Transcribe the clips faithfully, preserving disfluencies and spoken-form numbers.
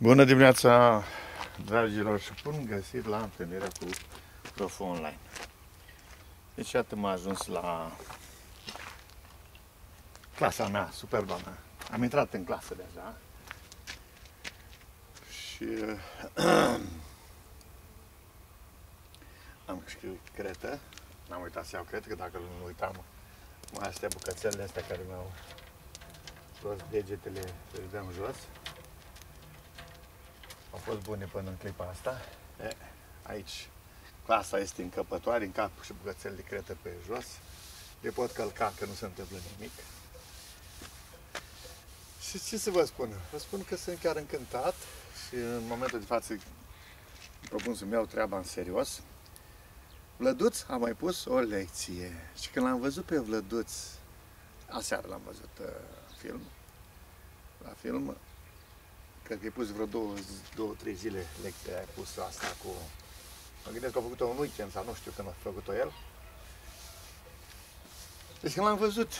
Bună dimineața, dragilor, și bun găsit la întâlnirea cu Proful Online. Deci, iată, m-a ajuns la clasa mea, superba mea. Am intrat în clasă deja și am scris cretă. N-am uitat să iau cretă, că dacă nu uitam, mai astea bucățelele astea care mi-au scos degetele să le dăm jos. Au fost bune până în clipa asta. E, aici clasa este încăpătoare, încap și bucățele de cretă pe jos. Le pot călca, că nu se întâmplă nimic. Și ce să vă spun? Vă spun că sunt chiar încântat și în momentul de față îmi propun să-mi iau treaba în serios. Vlăduț a mai pus o lecție și când l-am văzut pe Vlăduț, aseară l-am văzut uh, film, la film, cred că ai pus vreo două, două, trei zile lecția, ai pus asta cu... Mă gândesc că a făcut-o un weekend sau nu știu când a făcut-o el. Deci când l-am văzut,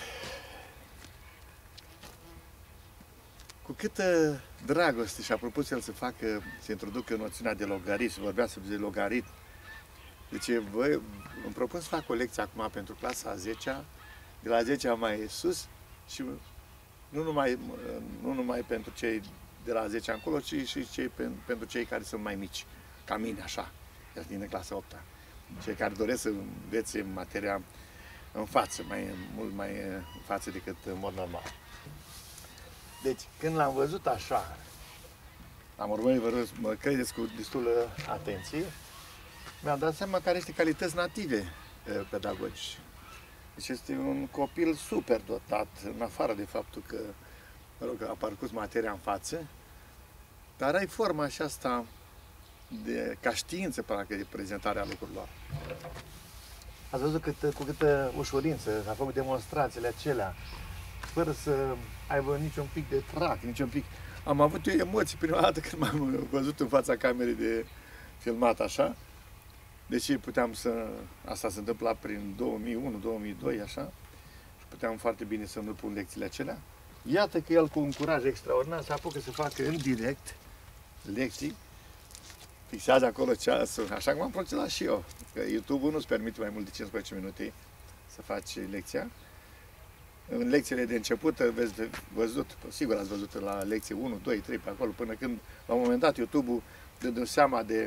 cu câtă dragoste și-a propus el să facă, să introducă noțiunea de logarit, să vorbească de logarit. Deci, voi, îmi propun să fac o lecție acum pentru clasa a zecea, de la zecea mai sus și nu numai, nu numai pentru cei de la zecea încolo, ci și cei, pentru cei care sunt mai mici, ca mine, așa, din clasa a opta. Cei care doresc să învețe materia în față, mai, mult mai în față decât în mod normal. Deci, când l-am văzut așa, am urmărit, vă rog, mă credeți, cu destulă atenție, mi-am dat seama care este calități native pedagogice. Deci este un copil super dotat, în afară de faptul că, mă rog, a parcurs materia în față, dar ai forma și asta de, ca știință, parcă, de prezentarea lucrurilor. Ați văzut cât, cu câtă ușurință a făcut demonstrațiile acelea, fără să aibă niciun pic de trac, niciun pic. Am avut eu emoții prima dată când m-am văzut în fața camerei de filmat așa. Deci puteam să... Asta se întâmpla prin două mii unu două mii doi, așa. Și puteam foarte bine să nu pun lecțiile acelea. Iată că el, cu un curaj extraordinar, se apucă să facă în direct lecții. Fixează acolo ceasul, așa cum am procedat și eu. Că YouTube-ul nu-ți permite mai mult de cincisprezece minute să faci lecția. În lecțiile de început, vezi văzut, sigur ați văzut la lecție unu, doi, trei, pe acolo, până când, la un moment dat, YouTube-ul, dându-mi seama de,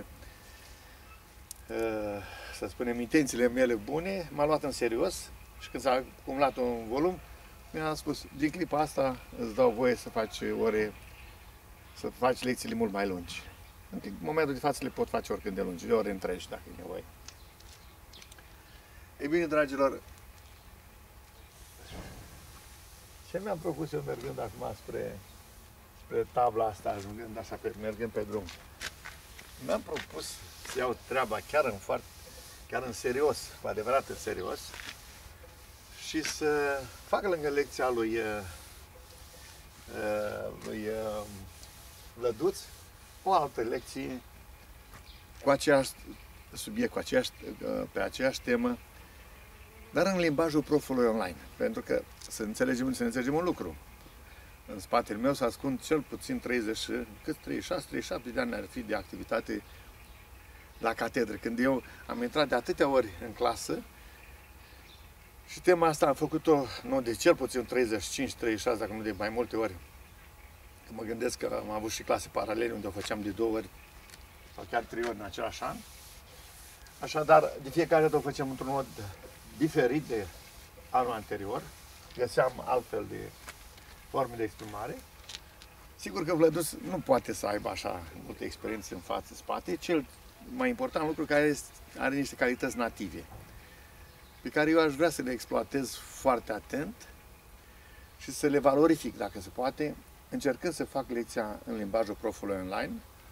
să spunem, intențiile mele bune, m-a luat în serios și când s-a acumulat un volum, mi-a spus, din clipa asta îți dau voie să faci ore, să faci lecțiile mult mai lungi. În momentul de față le pot face oricând de lungi, de ore întregi, dacă e nevoie. Ei bine, dragilor, ce mi-am propus eu mergând acum spre, spre tabla asta, ajungând așa, pe, mergând pe drum? Mi-am propus să iau treaba chiar în foarte, chiar în serios, cu adevărat în serios, și să fac lângă lecția lui, lui Vlăduț o altă lecție cu aceeași subiect, cu aceeași, pe aceeași temă, dar în limbajul profului online. Pentru că să înțelegem, să înțelegem un lucru. În spatele meu se ascund cel puțin treizeci, cât treizeci și șase, treizeci și șapte de ani ar fi de activitate la catedră. Când eu am intrat de atâtea ori în clasă și tema asta am făcut-o, nu, de cel puțin treizeci și cinci, treizeci și șase, dacă nu de mai multe ori. Că mă gândesc că am avut și clase paralele unde o făceam de două ori sau chiar trei ori în același an. Așadar, de fiecare dată o făceam într-un mod diferit de anul anterior. Găseam altfel de forme de exprimare. Sigur că Vlăduț nu poate să aibă așa multe experiențe în față, în spate. Cel mai important lucru care are niște calități native, pe care eu aș vrea să le exploatez foarte atent și să le valorific, dacă se poate, încercând să fac lecția în limbajul profului online,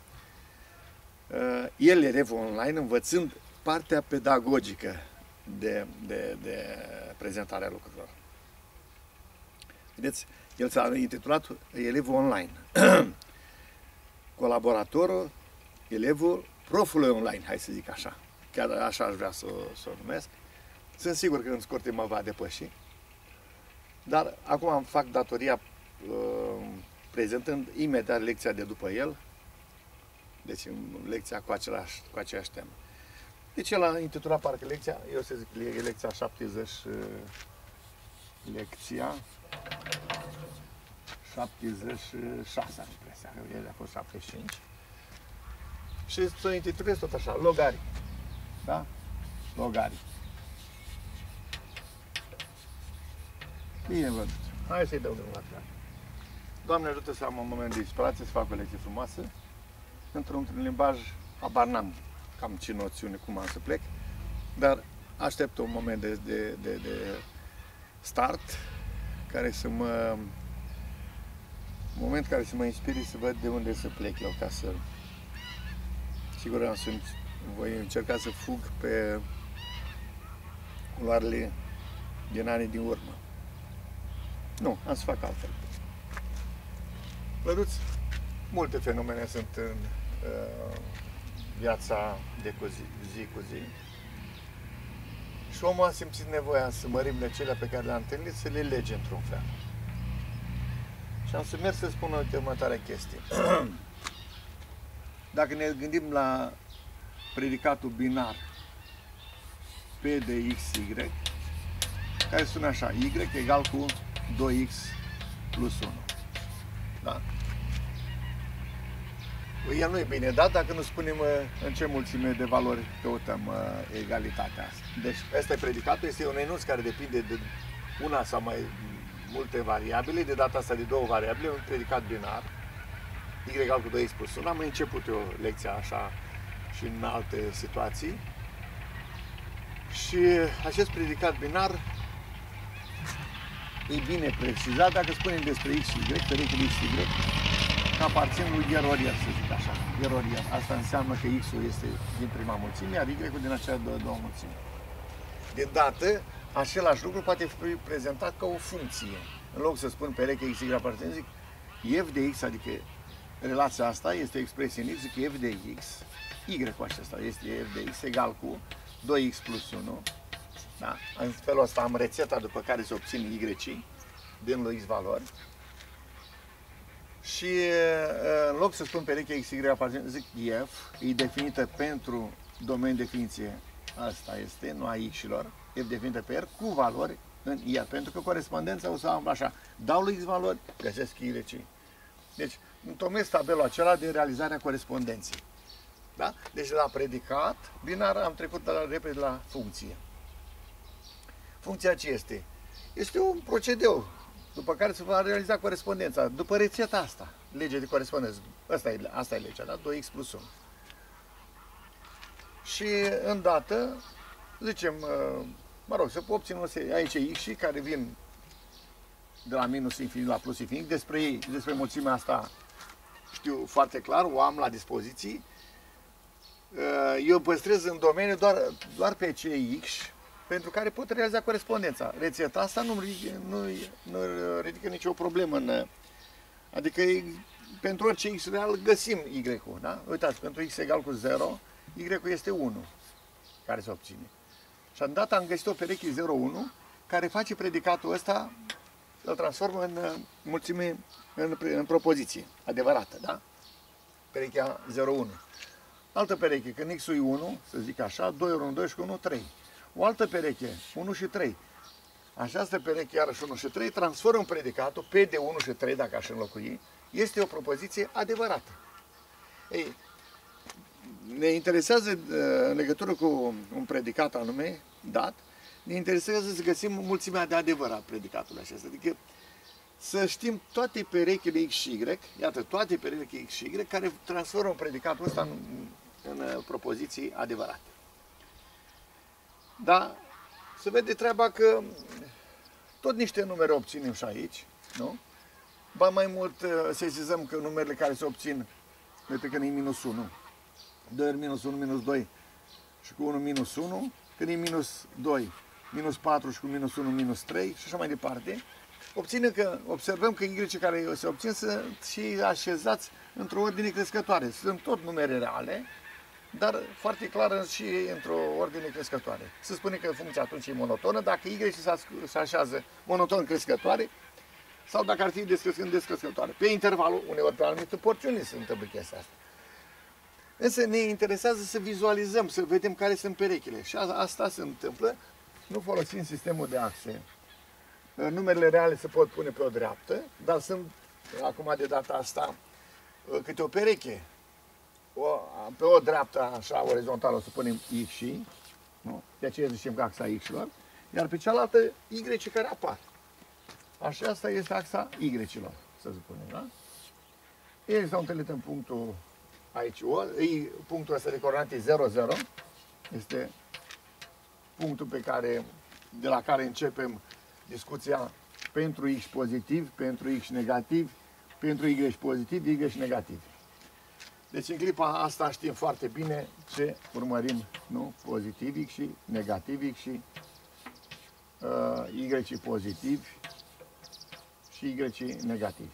el, elevul online, învățând partea pedagogică de, de, de prezentarea lucrurilor. Vedeți, el s-a intitulat Elevul online. Colaboratorul, elevul profului online, hai să zic așa. Chiar așa aș vrea să, să o numesc. Sunt sigur că în scurt timp mă va depăși. Dar acum îmi fac datoria uh, prezentând imediat lecția de după el, Deci în lecția cu, același, cu aceeași temă. Deci el a intitulat parcă lecția, eu să zic, e lecția șaptezeci, lecția șaptezeci și șase, am impresia, că el a fost șaptezeci și cinci. Și să o intitulez tot așa, logarii. Da? Logarii. Bine văzut. Hai să-i dăm drumul la treabă. Doamne ajută să am un moment de inspirație, să fac o lecție frumoasă, într-un limbaj, habar n-am cam ce noțiune, cum am să plec, dar aștept un moment de, de, de, de start, care să mă, un moment care să mă inspire să văd de unde să plec eu, ca să, sigur, am sunt, voi încerca să fug pe culoarele din anii din urmă. Nu, am să fac altfel. Văduți, multe fenomene sunt în uh, viața de cu zi, zi cu zi. Și omul a simțit nevoia să mărimile acelea pe care le-a întâlnit, să le lege într-un fel. Și am să merg să spun următoarea chestie. Dacă ne gândim la predicatul binar P de X, Y, care sună așa, Y egal cu doi X plus unu. Da? El nu e bine dat dacă nu spunem în ce mulțime de valori căutăm uh, egalitatea asta. Deci, ăsta e predicatul, este un enunț care depinde de una sau mai multe variabile, de data asta de două variabile, un predicat binar, Y egal cu doi X plus unu. Am început eu lecția așa și în alte situații. Și acest predicat binar e bine precizat dacă spunem despre X și Y, perechile X și Y, că aparțin lui erorier, să zic așa, erorier. Asta înseamnă că X-ul este din prima mulțime, iar Y-ul din acea două, două mulțimi. De dată, același lucru poate fi prezentat ca o funcție. În loc să spun pereche X, Y aparțin, zic F de X, adică relația asta este o expresie în X, zic F de X, Y-ul acesta este F de X egal cu doi X plus unu. Da? În felul ăsta am rețeta după care se obțin Y-ii din lui X valori. Și în loc să spun pereche X Y aparține, zic F, e definită pentru domeniul definiție, asta este, nu a X-ilor, F definită pe R cu valori în R, pentru că corespondența o să am așa, dau lui X valori, găsesc Y-ii. Deci, întocmesc tabelul acela de realizarea corespondenței. Da? Deci la predicat, binar am trecut la, repede la funcție. Funcția ce este? Este un procedeu după care se va realiza corespondența, după rețeta asta, legea de corespondență. Asta e, asta e legea, da? doi X plus unu. Și îndată, zicem, mă rog, să obțin aici X și care vin de la minus infinit la plus infinit. Despre ei, despre mulțimea asta știu foarte clar, o am la dispoziție. Eu păstrez în domeniu doar, doar pe cei X pentru care pot realiza corespondența. Rețeta asta nu ridică, nu, nu ridică nicio problemă. În, adică pentru orice X real găsim Y-ul. Da? Uitați, pentru X egal cu zero, Y-ul este unu care se obține. Și îndată am găsit o pereche zero unu care face predicatul ăsta, îl transformă în mulțime, în, în propoziție adevărată. Da? Perechea zero unu. Altă pereche, când X-ul e unu, să zic așa, doi ori unu, doi și unu, trei. O altă pereche, unu și trei. Această pereche, iarăși unu și trei, transformă predicatul, P de unu și trei, dacă aș înlocui, este o propoziție adevărată. Ei, ne interesează, în legătură cu un predicat anume, dat, ne interesează să găsim mulțimea de adevăr a predicatului acesta. Adică să știm toate perechile X și Y, iată, toate perechile X și Y, care transformă predicatul ăsta în, în propoziții adevărate. Dar se vede treaba că tot niște numere obținem și aici, nu? Ba mai mult sesizăm că numerele care se obțin, uite că e minus unu, doi ori minus unu, minus doi și cu unu minus unu, când e minus doi, minus patru și cu minus unu, minus trei și așa mai departe, obține că, observăm că Y care se obțin sunt și așezați într-o ordine crescătoare. Sunt tot numere reale, dar foarte clar și într-o ordine crescătoare. Se spune că funcția atunci e monotonă, dacă Y se așează monoton crescătoare, sau dacă ar fi descrescând descrescătoare. Pe intervalul, uneori pe anumite porțiuni se întâmplă chestia asta. Însă ne interesează să vizualizăm, să vedem care sunt perechile. Și asta se întâmplă, nu folosim sistemul de axe. Numerele reale se pot pune pe o dreaptă, dar sunt, acum de data asta, câte o pereche. O, pe o dreaptă, așa, orizontală, o să punem X și, nu? De aceea zicem că axa X-lor, iar pe cealaltă Y care apar. Așa, asta este axa Y-lor, să spunem, da? Ei s-au întâlnit în punctul aici, o, ei, punctul ăsta de coordonate zero, zero, este punctul pe care, de la care începem discuția pentru X pozitiv, pentru X negativ, pentru Y pozitiv, Y negativ. Deci în clipa asta știm foarte bine ce urmărim, nu? Pozitiv X și negativ X și uh, Y pozitiv și Y negativ.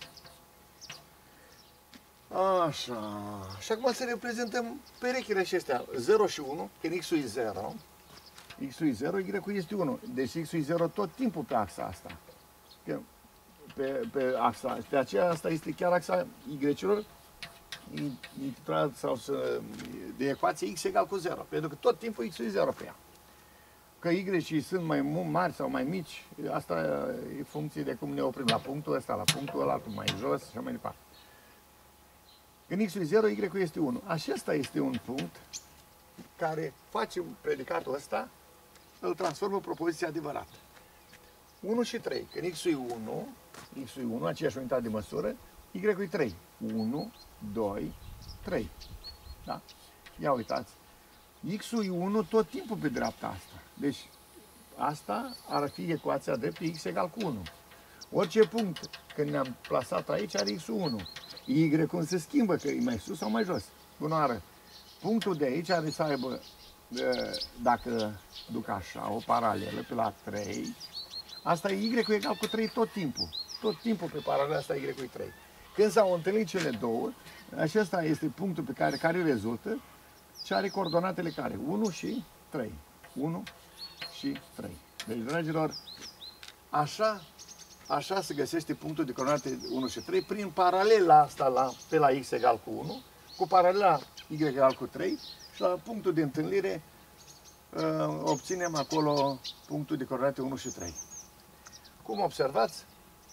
Așa. Și acum să reprezentăm perechile acestea. zero și unu, când X-ul e zero, X-ul e zero, Y-ul este unu. Deci X-ul e zero tot timpul pe axa asta. Pe, pe axa. De aceea asta este chiar axa Y-urilor, intitulat sau să, de ecuație X egal cu zero. Pentru că tot timpul X-ul e zero pe ea. Că Y sunt mai mari sau mai mici, asta e funcție de cum ne oprim la punctul ăsta, la punctul ăla, mai jos și așa mai departe. Când X-ul e zero, Y-ul este unu. Acesta este un punct care face predicatul ăsta, îl transformă în propoziție adevărată. unu și trei. Când X-ul e unu, X-ul e unu, aceeași unitate de măsură, Y-ul e trei. unu, doi, trei. Da? Ia uitați. X-ul e unu tot timpul pe dreapta asta. Deci, asta ar fi ecuația dreptă X egal cu unu. Orice punct, când ne-am plasat aici, are X-ul unu. Y cum se schimbă, că e mai sus sau mai jos. Bunoară. Punctul de aici are să aibă, dacă duc așa, o paralelă pe la trei. Asta e Y egal cu trei tot timpul. Tot timpul pe paralela asta Y e trei. Când s-au întâlnit cele două, acesta este punctul pe care, care rezultă și are coordonatele care? unu și trei. unu și trei. Deci, dragilor, așa, așa se găsește punctul de coordonate unu și trei prin paralela asta la, pe la X egal cu unu, cu paralela Y egal cu trei și la punctul de întâlnire uh, obținem acolo punctul de coordonate unu și trei. Cum observați,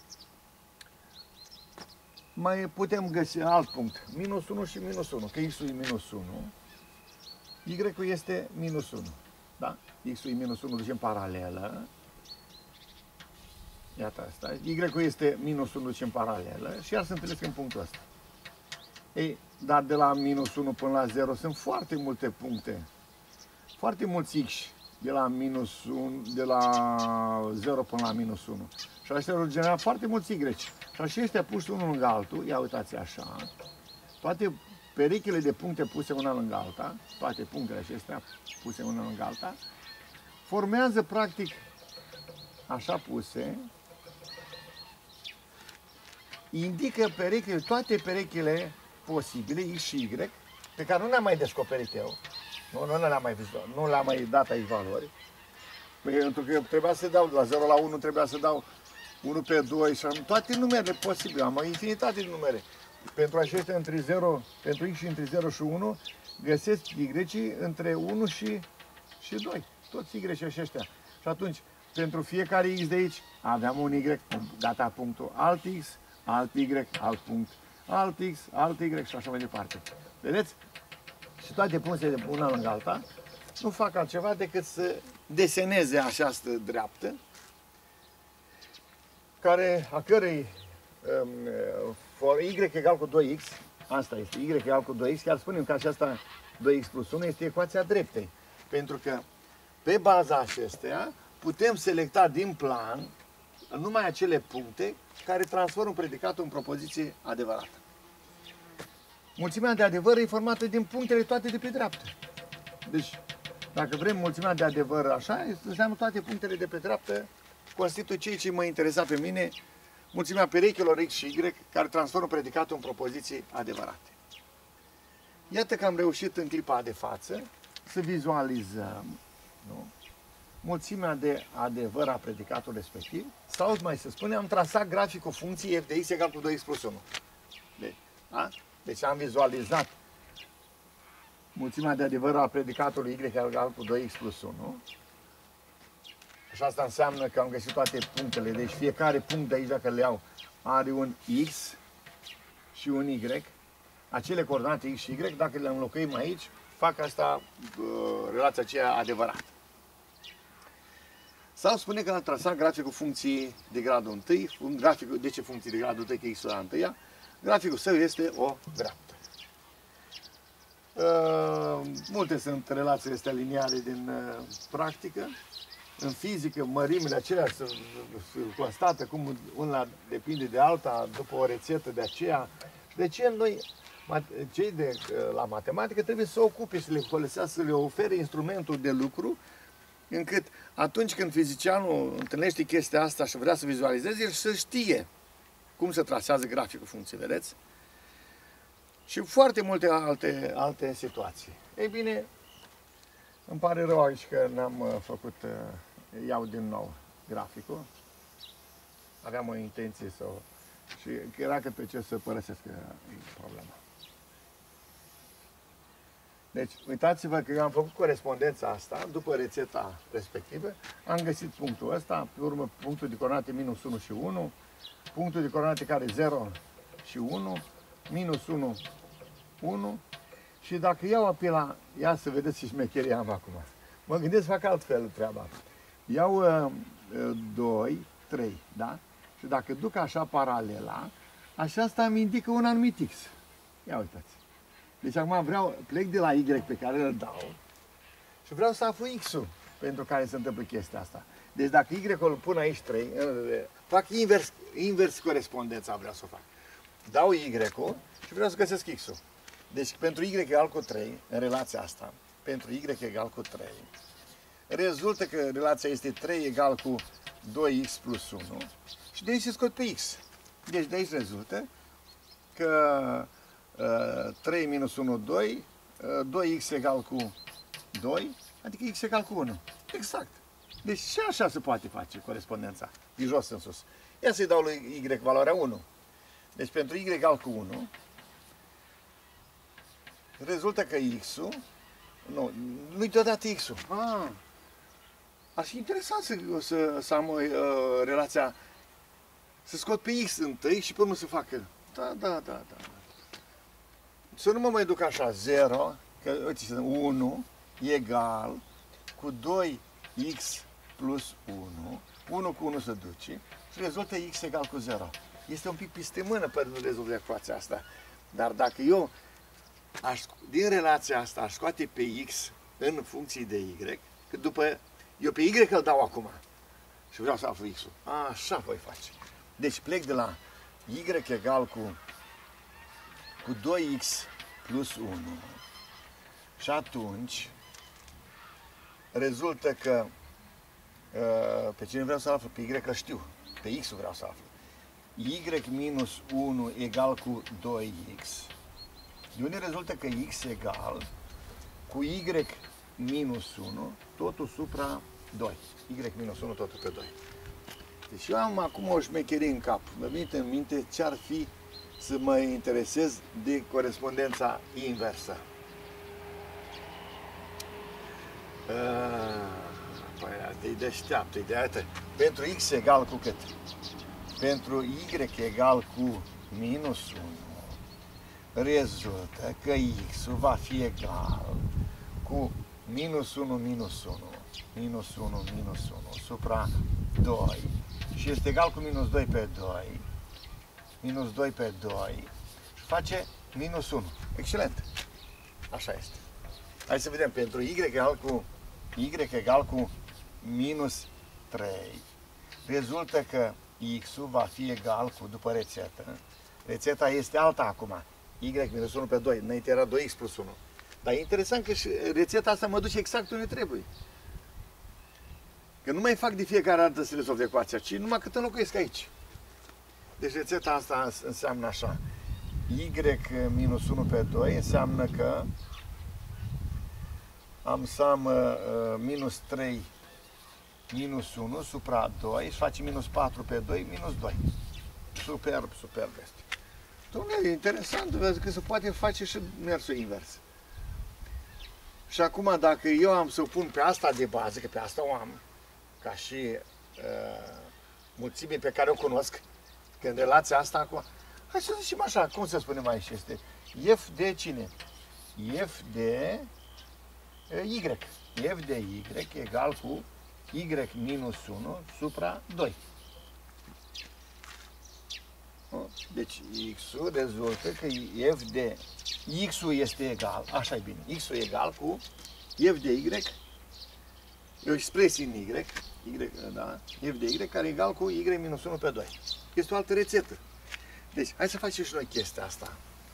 mai putem găsi alt punct, minus unu și minus unu, că X-ul e minus unu, Y-ul este minus unu, da? X-ul e minus unu, ducem paralelă, iată asta, Y-ul este minus unu, ducem paralelă și iar se întâlnesc în punctul ăsta. Ei, dar de la minus unu până la zero sunt foarte multe puncte, foarte mulți X de la minus unu, de la zero până la minus unu. Și așa vor genera foarte mulți Y. Și așa ăștia puși unul lângă altul, ia uitați așa, toate perechile de puncte puse una lângă alta, toate punctele acestea puse una lângă alta, formează practic, așa puse, indică perechile, toate perechile posibile, X și Y, pe care nu le-am mai descoperit eu, nu, nu le-am mai văzut, nu le-am mai dat aici valori, pentru că trebuia să dau de la zero la unu, trebuia să dau unu pe doi și toate numerele posibile, am o infinitate de numere. Pentru aceștia între zero, pentru X și între zero și unu, găsesc Y între unu și, și doi, toți Y aceștia. Și atunci, pentru fiecare X de aici, aveam un Y, gata, punctul, alt X, alt Y, alt punct, alt X, alt Y și așa mai departe. Vedeți? Și toate punctele de una lângă alta nu fac altceva decât să deseneze această dreaptă, care, a cărei um, for Y egal cu doi X, asta este, Y egal cu doi X, chiar spunem că aceasta doi X plus unu este ecuația dreptei. Pentru că pe baza acesteia putem selecta din plan numai acele puncte care transformă predicatul în propoziție adevărată. Mulțimea de adevăr e formată din punctele toate de pe dreaptă. Deci, dacă vrem mulțimea de adevăr așa, înseamnă toate punctele de pe dreaptă constituie ceea ce mă interesa pe mine, mulțimea perechilor X și Y care transformă predicatul în propoziții adevărate. Iată că am reușit în clipa de față să vizualizăm, nu, mulțimea de adevăr a predicatului respectiv, sau mai să spunem, am trasat graficul funcției f de x egal cu doi x plus unu. Deci, da? Deci am vizualizat mulțimea de adevăr a predicatului y egal cu doi x plus unu. Și asta înseamnă că am găsit toate punctele. Deci fiecare punct de aici, dacă le iau, are un x și un y. Acele coordonate x și y, dacă le înlocuim aici, fac asta, uh, relația aceea adevărată. Sau spune că am trasat graficul funcției de gradul unu, graficul, de ce funcții de gradul unu, că x la unu, graficul său este o dreaptă. Uh, multe sunt relațiile astea liniare din uh, practică. În fizică, mărimile acelea se, se constată cum una depinde de alta după o rețetă de aceea. De ce noi, cei de la matematică, trebuie să se ocupe, să le folosească, să le ofere instrumentul de lucru, încât atunci când fizicianul întâlnește chestia asta și vrea să vizualizeze, el să știe cum se trasează graficul funcției, vedeți? Și foarte multe alte, alte situații. Ei bine, îmi pare rău aici că n-am făcut, iau din nou graficul. Aveam o intenție să o... și era că pe ce să părăsesc problema. Deci, uitați-vă că eu am făcut corespondența asta, după rețeta respectivă, am găsit punctul ăsta, pe urmă punctul de coordonate minus unu și unu, punctul de coordonate care e zero și unu, minus unu, unu, și dacă iau apel la, ia să vedeți ce șmecherie am acum. Mă gândesc să fac altfel treaba. Iau uh, doi, trei, da? Și dacă duc așa paralela, așa asta îmi indică un anumit x. Ia uitați. Deci acum vreau, plec de la y pe care îl dau și vreau să aflu x-ul pentru care se întâmplă chestia asta. Deci dacă y-ul îl pun aici trei, fac invers, invers corespondența, vreau să o fac. Dau y-ul și vreau să găsesc x-ul. Deci pentru y egal cu trei, în relația asta, pentru y egal cu trei, rezultă că relația este trei egal cu doi x plus unu și de aici se scot pe x. Deci de aici rezultă că uh, trei minus unu, doi, uh, doi x egal cu doi, adică x egal cu unu. Exact. Deci și așa se poate face corespondența, de jos în sus. Ia să-i dau lui y valoarea unu. Deci pentru y egal cu unu, rezultă că x-ul, nu, nu-i deodată x-ul. Ah, ar fi interesant să, să, să am uh, relația, să scot pe x întâi și pe urmă să facă. Da, da, da, da. Să nu mă mai duc așa, zero, că, uite, unu egal cu doi x plus unu, unu cu unu se duce și rezultă x egal cu zero. Este un pic peste mână pentru rezolvă ecuația asta. Dar dacă eu aș, din relația asta aș scoate pe x în funcție de y, că după, eu pe y îl dau acum și vreau să aflu x-ul. Așa voi face. Deci plec de la y egal cu, cu doi x plus unu și atunci rezultă că pe cine vreau să aflu? Pe y că știu. Pe x-ul vreau să aflu. Y minus unu egal cu doi x. De unde rezultă că x egal cu y minus unu, totul supra doi. Y minus unu, totul pe doi. Deci eu am acum o șmecherie în cap. Mă vine în minte ce ar fi să mă interesez de corespondența inversă. Păi, e deșteaptă, ideea. Pentru x egal cu cât? Pentru y egal cu minus unu, rezultă că x-ul va fi egal cu minus unu minus unu, minus unu minus unu, supra doi, și este egal cu minus doi pe doi, minus doi pe doi, și face minus unu. Excelent! Așa este. Hai să vedem, pentru y egal cu, y egal cu minus trei, rezultă că x-ul va fi egal cu, după rețetă, rețeta este alta acum, y minus unu pe doi, înainte era doi x plus unu. Dar e interesant că și rețeta asta mă duce exact unde trebuie. Că nu mai fac de fiecare dată să rezolv ecuația, ci numai cât înlocuiesc aici. Deci rețeta asta înseamnă așa, y minus unu pe doi înseamnă că am să am uh, minus trei minus unu supra doi și face minus patru pe doi, minus doi. Superb, superb este. Dom'le, e interesant, vezi că se poate face și mersul invers. Și acum dacă eu am să o pun pe asta de bază, că pe asta o am, ca și uh, mulțimii pe care o cunosc, că în relația asta acum, hai să zicem așa, cum să spunem aici, este f de cine? F de uh, y. F de y egal cu y minus unu supra doi. Deci x-ul rezultă că f de x-ul este egal, așa e bine, x-ul e egal cu f de y, e o expresie în y, y, da, f de y care e egal cu y minus unu pe doi. Este o altă rețetă. Deci, hai să facem și noi chestia asta.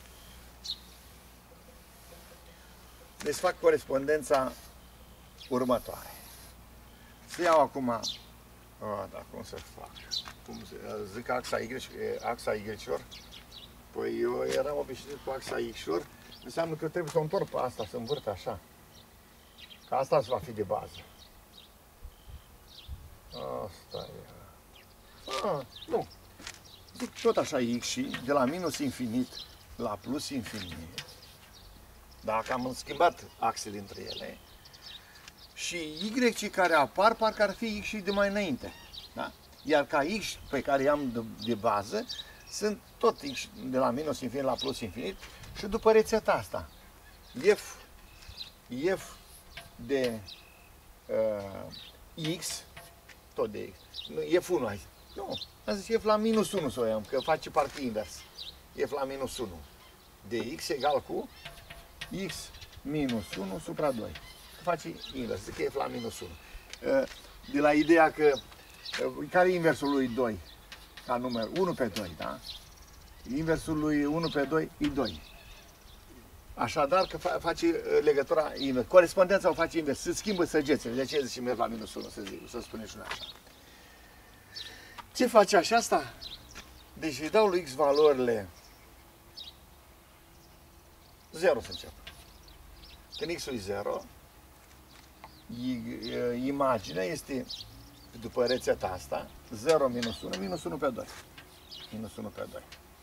Deci fac corespondența următoare. Să iau acum, oh, da, cum să fac? Cum să, zic axa Y, axa Y-uri. Păi eu eram obișnuit cu axa X-uri, înseamnă că trebuie să o întorc pe asta, să învârt așa. Că asta va fi de bază. Asta e. Ah, nu. Zic tot așa X și de la minus infinit la plus infinit. Dacă am schimbat axele între ele. Și Y care apar, parcă ar fi X și de mai înainte. Da? Iar ca X pe care i-am de, de bază, sunt tot X de la minus infinit la plus infinit și după rețeta asta. F, F de uh, X, tot de X, nu, F unu, hai. Nu, am zis F la minus unu să o iau, că face parte invers. F la minus unu de X egal cu X minus unu supra doi. Face invers, zic că F la minus unu. De la ideea că, care e inversul lui doi? Ca număr, unu pe doi, da? Inversul lui unu pe doi e doi. Așadar că face legătura invers. Corespondența o face invers, se schimbă săgețele. De aceea zicem F la minus unu, să zic, să spunem și noi așa. Ce face așa asta? Deci îi dau lui X valorile zero să încep. Când X-ul e zero, imaginea este, după rețeta asta, zero minus unu, minus unu pe doi. Minus unu pe doi.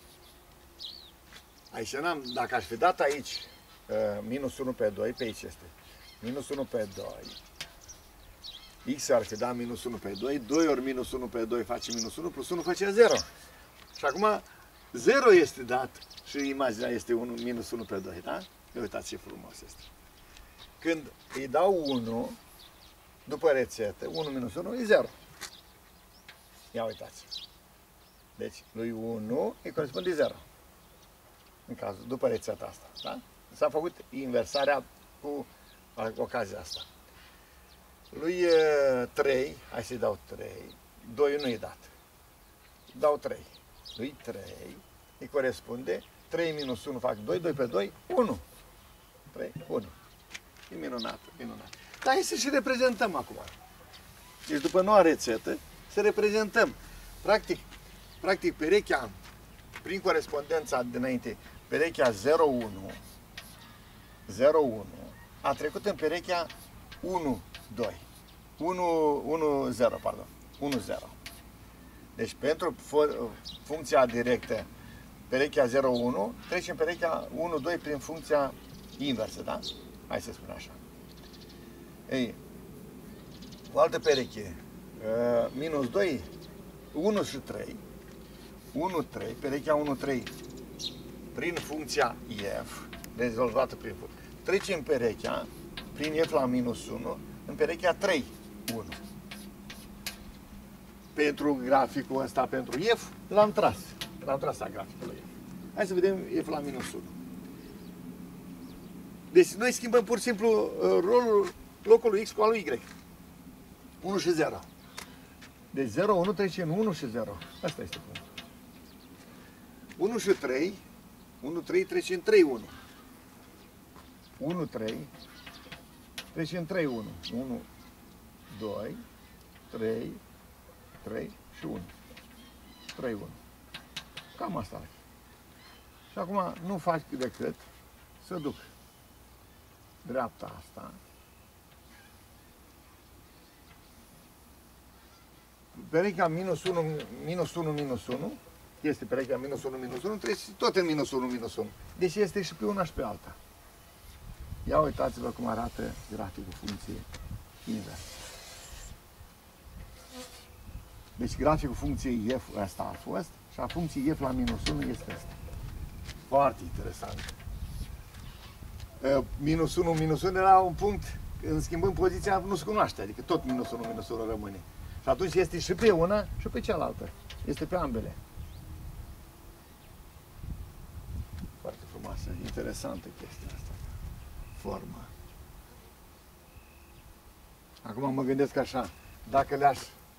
Aici n-am, dacă aș fi dat aici minus unu pe doi, pe aici este minus unu pe doi. X ar fi dat minus unu pe doi, doi ori minus unu pe doi face minus unu, plus unu face zero. Și acum zero este dat și imaginea este unu, minus unu pe doi, da? Uitați ce frumos este. Când îi dau unu, după rețetă, unu minus unu e zero. Ia uitați. Deci, lui unu îi corespunde zero. În cazul, după rețeta asta, da? S-a făcut inversarea cu ocazia asta. Lui trei, hai să-i dau trei, doi nu-i dat. Dau trei. Lui trei îi corespunde, trei minus unu fac doi, doi pe doi, unu. trei, unu. E minunat, minunat. Dar hai să și reprezentăm acum. Deci după noua rețetă, să reprezentăm. Practic, practic perechea, prin corespondența dinainte, perechea zero unu, zero unu, a trecut în perechea unu doi. unu unu zero, pardon. unu zero. Deci pentru funcția directă, perechea zero unu, trece în perechea unu doi prin funcția inversă, da? Hai să spun așa. Ei, o altă pereche, uh, minus doi, unu și trei, unu trei, perechea unu trei prin funcția f, rezolvată prin funcție, trece în perechea, prin f la minus unu, în perechea trei, unu. Pentru graficul ăsta, pentru f, l-am tras. L-am tras la graficul lui f. Hai să vedem f la minus unu. Deci noi schimbăm pur și simplu rolul, locul lui x cu al lui y. unu și zero. Deci zero, unu trece în unu și zero. Asta este punctul. unu și trei, unu, trei trece în trei, unu. unu, trei trece în trei, unu. unu, doi, trei, trei și unu. trei, unu. Cam asta ar fi. Și acum nu faci decât să duc dreapta asta. Perechea minus unu, minus unu, minus unu, este perechea minus unu, minus unu, trece tot în minus unu, minus unu. Deci este și pe una și pe alta. Ia uitați-vă cum arată graficul funcției invers. Deci graficul funcției f ăsta a fost și a funcției f la minus unu este ăsta. Foarte interesant. Minus unu, minus unu era un punct, când schimbând poziția, nu se cunoaște, adică tot minus unu, minus unu rămâne. Și atunci este și pe una și pe cealaltă. Este pe ambele. Foarte frumoasă, interesantă chestia asta. Formă. Acum mă gândesc așa, dacă le-aș...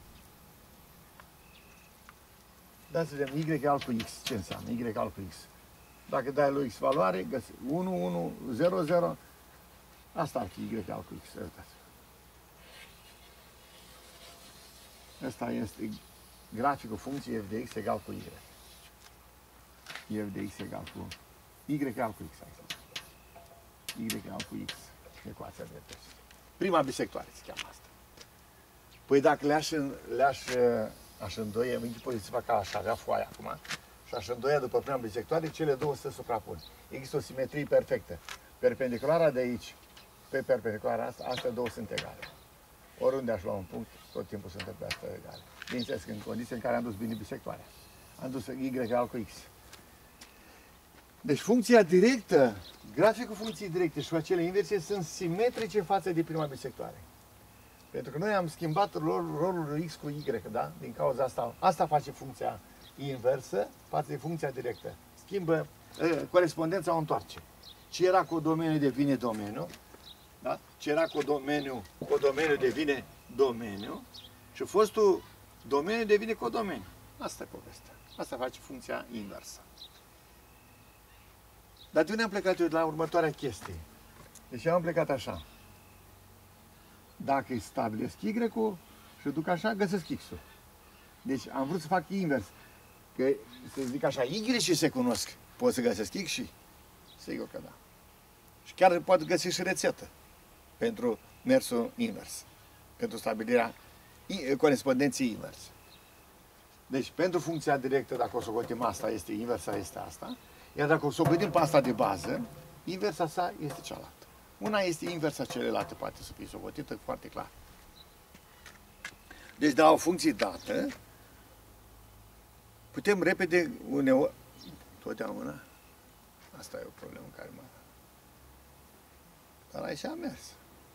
Da, să vedem, y egal cu x. Ce înseamnă y egal cu x? Dacă dai lui x valoare, găsi unu, unu, zero, zero. Asta ar fi y egal cu x. Uitați. Asta este graficul funcției f de x egal cu y. F de x egal cu y egal cu x. Y egal cu x. Ecuația dreptății. Prima bisectoare se cheamă asta. Păi dacă le-aș, le-aș aș îndoie, în poziție să fac ca aș avea foaia acum, și aș îndoia după prima bisectoare, cele două se suprapun. Există o simetrie perfectă. Perpendiculara de aici, pe perpendiculara asta, astea două sunt egale. Oriunde aș lua un punct, tot timpul sunt pe astea egale. Bineînțeles, în condiții în care am dus bine bisectoarea. Am dus y egal cu x. Deci funcția directă, graficul funcției directe și acele inverse sunt simetrice față de prima bisectoare. Pentru că noi am schimbat rolul, rolul x cu y, da? Din cauza asta. Asta face funcția inversă față de funcția directă. Schimbă, corespondența o întoarce. Ce era cu domeniu devine domeniu, da? Ce era cu domeniu, cu domeniu devine domeniu și fostul domeniu devine codomeniu. Asta e povestea. Asta face funcția inversă. Dar de unde am plecat eu la următoarea chestie? Deci eu am plecat așa. Dacă îi stabilesc y-ul și duc așa, găsesc x-ul. Deci am vrut să fac invers. Că, să zic așa, y se cunosc. Pot să găsesc x și? Sigur că da. Și chiar pot găsi și rețetă pentru mersul invers. Pentru stabilirea corespondenței invers. Deci, pentru funcția directă, dacă o să socotim asta, este inversa, este asta. Iar dacă o să socotim pe asta de bază, inversa sa este cealaltă. Una este inversa celelalte, poate să fie socotită foarte clar. Deci, de la o funcție dată, putem repede uneori... Totdeauna. Asta e o problemă care mă... Dar aici a mers.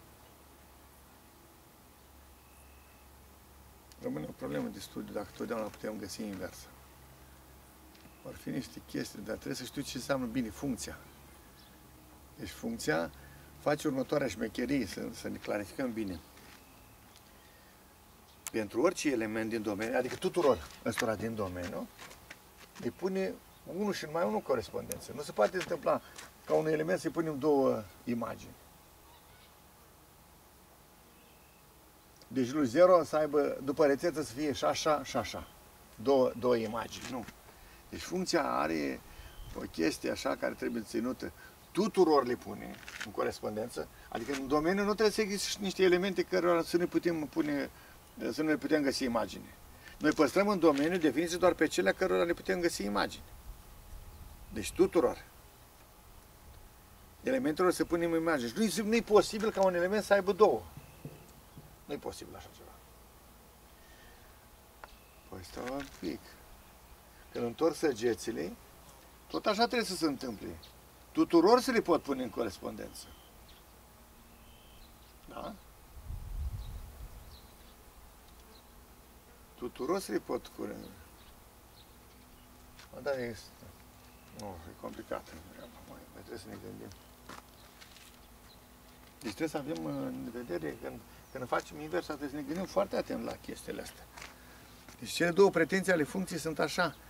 Rămâne o problemă de studiu dacă totdeauna putem găsi inversa. Ar fi niște chestii, dar trebuie să știu ce înseamnă bine funcția. Deci funcția face următoarea șmecherie, să, să ne clarificăm bine. Pentru orice element din domeniu, adică tuturor ăstora din domeniu, îi pune unul și numai unul corespondență. Nu se poate întâmpla ca un element să-i punem două imagini. Deci lui zero să aibă, după rețetă, să fie și așa și așa. Două, două imagini, nu. Deci funcția are o chestie așa care trebuie ținută. Tuturor le pune în corespondență. Adică în domeniu nu trebuie să existe niște elemente care să ne putem pune, să nu le putem găsi imagine. Noi păstrăm în domeniu definiții doar pe cele cărora le putem găsi imagini. Deci tuturor elementelor se punem imagini. Nu, nu e posibil ca un element să aibă două. Nu e posibil așa ceva. Păi stau un pic. Când întorc săgețile, tot așa trebuie să se întâmple. Tuturor se le pot pune în corespondență. Da? Tuturor se le pot pune. Dar este... Nu, e complicat. Mai trebuie să ne gândim. Deci trebuie să avem în vedere, când, când facem inversa, trebuie să ne gândim foarte atent la chestiile astea. Deci cele două pretenții ale funcției sunt așa.